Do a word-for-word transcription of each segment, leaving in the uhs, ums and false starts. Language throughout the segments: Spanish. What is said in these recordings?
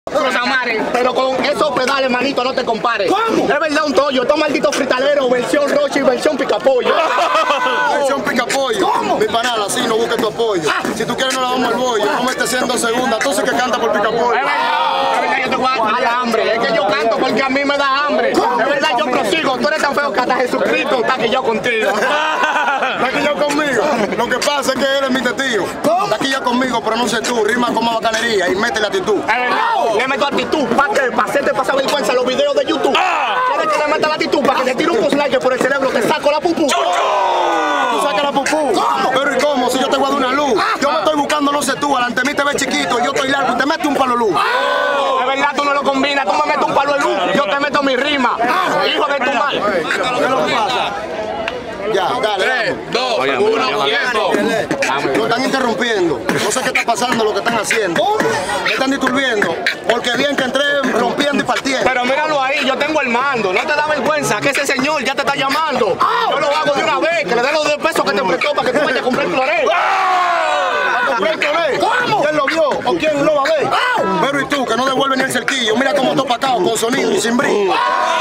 Los amares, pero con esos pedales, manito, no te compares. ¿Cómo? Es verdad, un tollo. Estos malditos fritaleros, versión Rocha y versión Picapollo. Versión Picapollo. ¿Cómo? Mi panal, así no busques tu apoyo. Ah. Si tú quieres, no la damos al bollo. No me estés haciendo segunda. Tú sí que canta por Picapollo. Es verdad, es verdad, yo te voy a dar hambre. Es que yo canto porque a mí me da hambre. ¿Cómo? Es verdad, yo prosigo. Tú eres tan feo que hasta Jesucristo está aquí yo contigo. Está aquí yo conmigo. Lo que pasa es que él es mi testigo. Está aquí yo conmigo, pero no sé tú. Rima como bacanería y métele actitud. Es verdad. Le meto actitud, ¿para qué? Para hacerte pasar vergüenza en los videos de YouTube. Ah. ¿Quieres que le meta la actitud? Para que te tire un puzzle por el cerebro, te saco la pupú. Tú sacas la pupú. ¿Cómo? Pero ¿y cómo? Si yo te voy a dar una luz. Ah. Yo me estoy buscando, no sé tú. Delante de mí te ves chiquito, yo estoy largo y te metes un palo de luz. Ah. De verdad, tú no lo combinas. Tú me metes un palo de luz, yo te meto mi rima. Ah. Hijo de tu mal. ¿Qué es lo que pasa? Ya, dale. tres, dos, uno, tiempo. Lo están interrumpiendo. No sé qué está pasando, lo que están haciendo. Me están diturbiendo. Porque bien que entré rompiendo y partiendo. Pero míralo ahí, yo tengo el mando. No te da vergüenza que ese señor ya te está llamando. Yo lo hago de una vez, que le dé los diez pesos que te prestó para que tú vayas a comprar el florero. ¿A comprar el florero? ¿Cómo? ¿Quién lo vio? ¿O quién lo va a ver? Pero y tú, que no devuelves ni el cerquillo. Mira cómo estoy pacado, con sonido y sin brillo.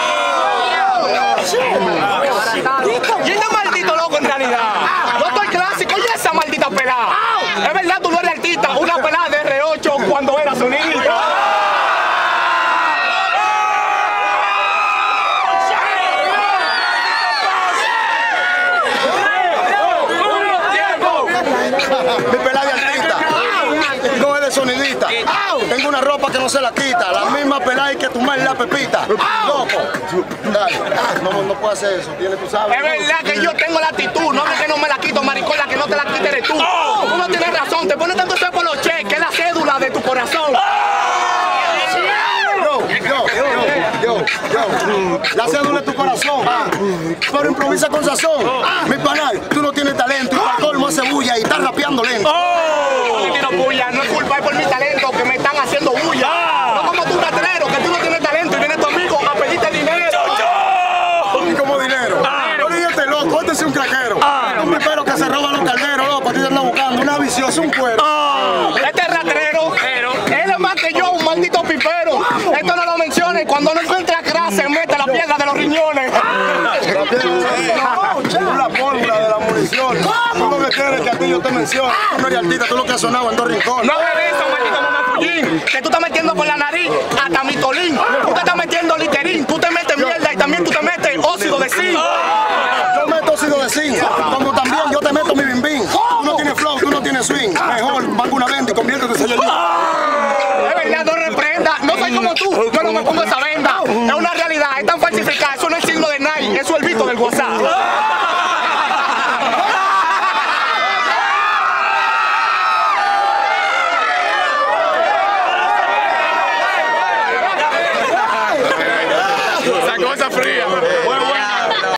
¿Y este maldito loco en realidad? Yo estoy clásico y esa maldita pelada. Es verdad, tú no eres artista, una pelada de R ocho cuando era sonido. Mi pelada de artista, no es de sonidista. Tengo una ropa que no se la quita, la misma pelada que tu madre la pepita. Loco, dale, no, no puedo hacer eso, tienes, tú sabes. Es verdad que yo tengo la actitud, no es que no me la quito, maricón, la que no te la quite eres tú. Tú no tienes razón, te pones tanto por los cheques, es la cédula de tu corazón. Yo, yo, yo, yo, yo, la cédula de tu corazón, pero improvisa con sazón. Mi panal, tú no tienes talento y para colmo hace bulla y estás rapeando lento. No te tiro bulla, no es culpa, es por mi talento que me están haciendo bulla. No como tú, ratrero, que tú no tienes talento y viene tu amigo a pedirte dinero. ¿Y como dinero? No digas este loco, este es un craquero. Un pipero que se roba los calderos, loco, a ti te anda buscando una viciosa, un cuero. Este ratrero, él es más que yo, un maldito pipero. Esto no lo menciones, cuando no encuentra crack se mete la piedra de los riñones. No, la fórmula de la munición. ¿Cómo que quieres que a ti yo te mencione? Tú no eres artista, tú lo que has sonado en dos rincones. No hagas eso, maldito mamafullín, que tú estás metiendo por la nariz hasta mi tolín. Tú te estás metiendo literín, tú te metes mierda y también tú te metes óxido de zinc. Yo meto óxido de zinc, como también yo te meto mi bim bim. Tú no tienes flow, tú no tienes swing. Mejor, manga una venta y conviértete en Saiyajin. Es verdad, no reprenda, no soy como tú, yo no me pongo esa